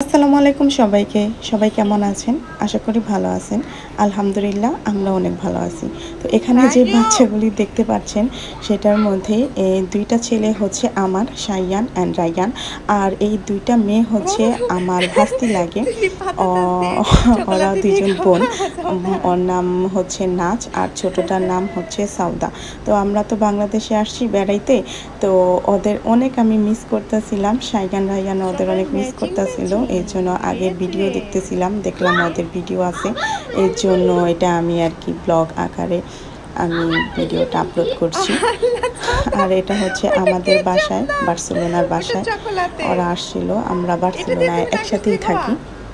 আসসালামু আলাইকুম সবাইকে। সবাই কেমন আছেন? আশা করি ভালো আছেন। আলহামদুলিল্লাহ আমরা অনেক ভালো আছি। তো এখানে যে বাচ্চাগুলি দেখতে পাচ্ছেন সেটার মধ্যে দুইটা ছেলে হচ্ছে আমার, শাইয়ান অ্যান্ড রাইয়ান, আর এই দুইটা মেয়ে হচ্ছে আমার ভাস্তি লাগে। ওরা দুজন বোন। ওর নাম হচ্ছে নাচ আর ছোটটার নাম হচ্ছে সাউদা। তো আমরা তো বাংলাদেশে আসছি বেড়াইতে, তো ওদের অনেক আমি মিস করতেছিলাম। শাইয়ান রাইয়ান ওদের অনেক মিস করতেছিল, এর জন্য আগের ভিডিও দেখতেছিলাম, দেখলাম ওদের ভিডিও আছে, এর জন্য এটা আমি আর কি ব্লগ আকারে আমি ভিডিওটা আপলোড করছি। আর এটা হচ্ছে আমাদের বাসায়, বার্সেলোনার বাসায় ওরা আসছিল, আমরা বার্সেলোনায় একসাথেই থাকি।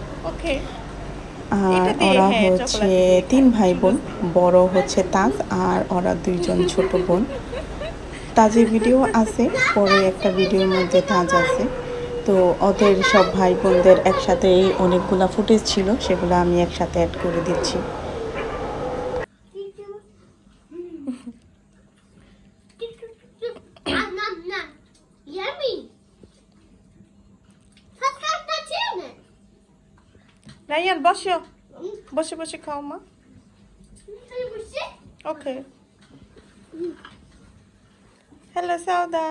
আর ওরা হচ্ছে 3 ভাই বোন, বড় হচ্ছে তাজ আর ওরা 2 জন ছোট বোন। তাজের ভিডিও আছে, পরে একটা ভিডিওর মধ্যে তাজ আছে। তো ওদের সব ভাই বোনদের একসাথে অনেকগুলা ফুটেজ ছিল, সেগুলো আমি একসাথে অ্যাড করে দিচ্ছি। রায়ান বসো, বসে বসে খাও মা। ওকে। হ্যালো সাউদা।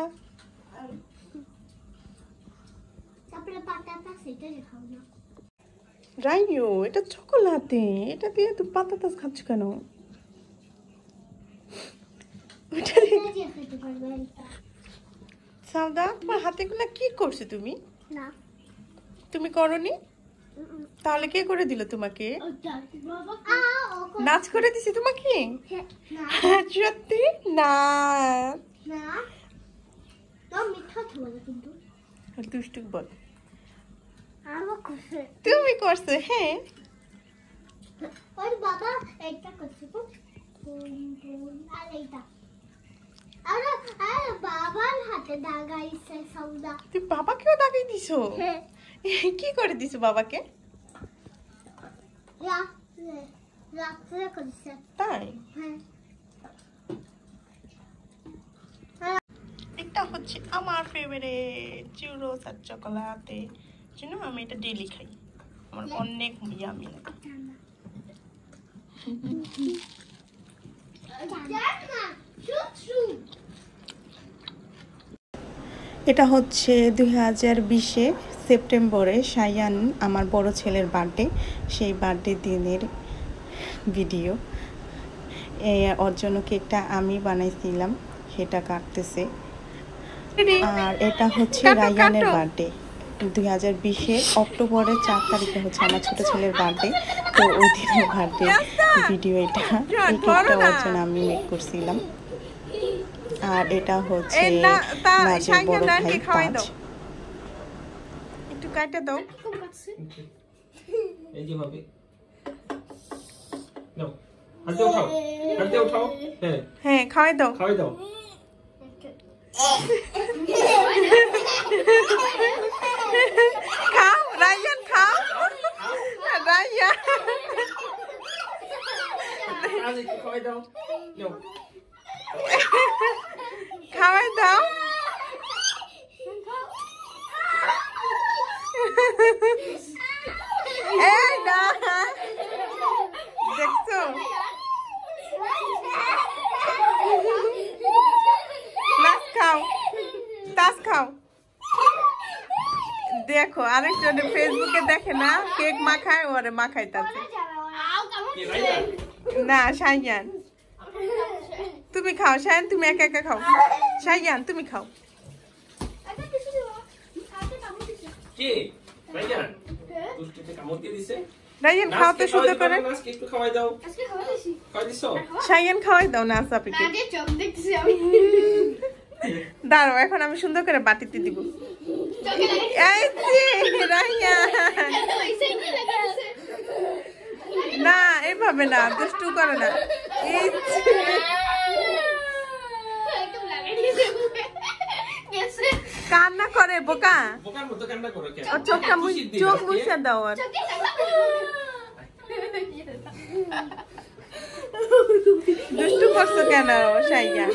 রাইয়ো, এটা চকোলাতে, এটা দিয়ে তুই পাতাতাস খাচ্ছ কেন? সাউদা, তোমার হাতেগুলা কি করছো তুমি? না, তুমি করনি? তাহলে কে করে দিল তোমাকে? নাচ করে দিছি তোমাকে? সত্যি না, দুষ্টু বল। তুমি করছো? হ্যাঁ, বাবা এইটা করছে, বাবার হাতে দাগাইছে সাউদা। তুই বাবাকেও দাগাই দিছো? কি করে দিছো বাবাকে? তাই? এটা হচ্ছে আমার ফেভারিট চিউরোস আর চকোলাতে, জানো আমি এটা ডেইলি খাই, আমার অনেক ইয়ামি লাগে। এটা হচ্ছে 2020 সেপ্টেম্বরে শাইয়ান আমার বড় ছেলের বার্থডে, সেই বার্থডে দিনের ভিডিও। ওর জন্য কেকটা আমি বানাইছিলাম, সেটা কাটতেছে। আর এটা হচ্ছে রায়ানের বার্থডে, 2020 অক্টোবরের 4 তারিখে হচ্ছে আমার ছোট ছেলের বার্থডে। তো ওই দিনের বার্থডে ভিডিও এটা, এই কেকটা ওর জন্য আমি মেক করছিলাম। আর এটা হচ্ছে নাজের বড় ভাই তাজ। একটু কাটে দাও। এই যে ভাবে নাও, হাতে উঠাও, হাতে উঠাও। হ্যাঁ হ্যাঁ, খাওয়াই দাও, খাওয়াই দাও। খাও রায়ান, খাও রায়ান, আজ একটু খাওয়াই দাও, নাও খাওয়াই দাও। এই না, দেখছো? লাস্ট খাও, তাস খাও। দেখো আরেকজন ফেসবুকে দেখে না, কেক মাখায়, ওরে মাখাইতাছে না। শাইয়ান তুমি খাও, শাইয়ান তুমি একা একা খাও, শাইয়ান তুমি খাও। রায়ান খাও তো শুদ্ধ করে। শাইয়ান খাওয়াই দাও না সাপিকে। দাঁড়াও, এখন আমি সুন্দর করে বাটিতে দিব। না এভাবে না, দুষ্টু করে না। কান্না করে বোকা, চোখটা চোখ মুছে দাও। আর দুষ্টু করছো কেন শাইয়া?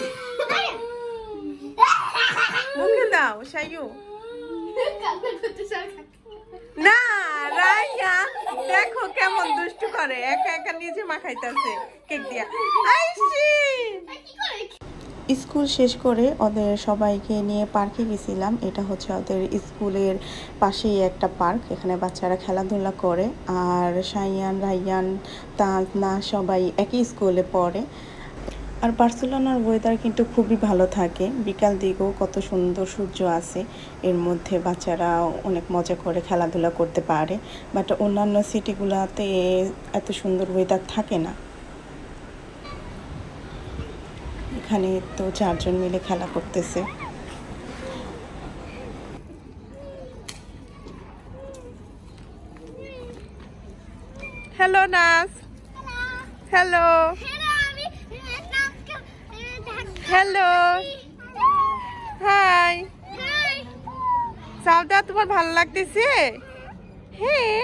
মুখে দাও শাইয়ু। না পারে, একা একা নিজে মাখাইতেছে কেক দিয়া। আইসি স্কুল শেষ করে ওদের সবাইকে নিয়ে পার্কে গেছিলাম। এটা হচ্ছে ওদের স্কুলের পাশেই একটা পার্ক, এখানে বাচ্চারা খেলাধুলা করে। আর সাইয়ান, রাইয়ান, তাজনা সবাই একই স্কুলে পড়ে। আর বার্সেলোনার ওয়েদার কিন্তু খুবই ভালো থাকে, বিকাল দিকেও কত সুন্দর সূর্য আছে, এর মধ্যে বাচ্চারা অনেক মজা করে খেলাধুলা করতে পারে। বাট অন্যান্য সিটিগুলোতে এত সুন্দর ওয়েদার থাকে না। এখানে তো 4 জন মিলে খেলা করতেছে। হ্যালো নাস, হ্যালো হ্যালো, হাই সাউদা, তোমার ভালো লাগতেছে? হ্যাঁ,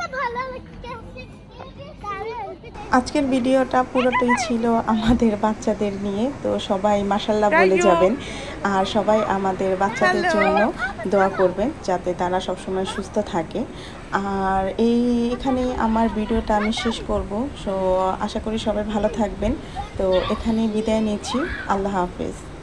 আজকের ভিডিওটা পুরোটাই ছিল আমাদের বাচ্চাদের নিয়ে। তো সবাই মাশাল্লাহ বলে যাবেন, আর সবাই আমাদের বাচ্চাদের জন্য দোয়া করবেন যাতে তারা সবসময় সুস্থ থাকে। আর এখানেই আমার ভিডিওটা আমি শেষ করব। সো আশা করি সবাই ভালো থাকবেন। তো এখানেই বিদায় নিচ্ছি। আল্লাহ হাফেজ।